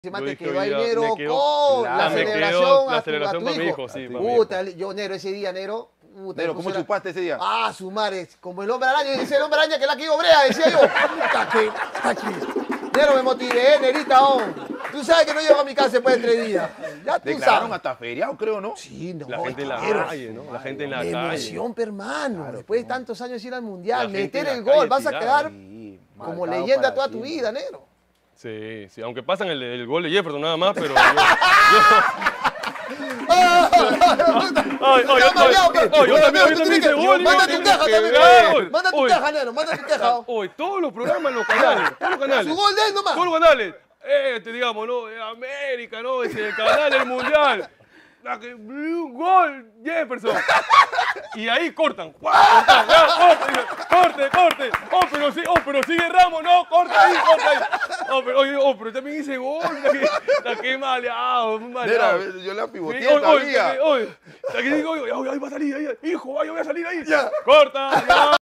Te quedó ahí, Nero, con la celebración para mi hijo. Sí, puta, yo, Nero, ese día, Nero. Puta, Nero, ¿cómo chupaste ese día? Ah, su madre, como el hombre araña, ese el hombre araña que la que Brea, decía yo. Nero, me motivé, Nerita, oh. Tú sabes que no llego a mi casa después de 3 días. Ya tú Declararon sabes. hasta feriado, creo, ¿no? Sí, no. La gente en la calle, ¿no? La gente en la calle. Emoción, hermano. Claro, después de tantos años ir al Mundial, La gente meter en la el gol, calle vas a tirada. quedar Sí, como marcado leyenda para toda tu siempre. vida, Nero. Sí, sí, aunque pasan el gol de Jefferson nada más, pero yo también hice gol. Manda tu queja también. Manda tu queja, Nero, manda tu queja. Hoy todos los programas en los canales, todos los canales. Su gol de él nomás. Todos los canales. Digamos, ¿no? América, ¿no? El canal del Mundial. Un gol, Jefferson. Y ahí cortan. Corte. Pero sigue Ramos, no, corta ahí. Pero también hice gol. Qué maleado, Mira, yo la pivoteé todavía. Ahí va a salir, hijo, yo voy a salir ahí. Corta.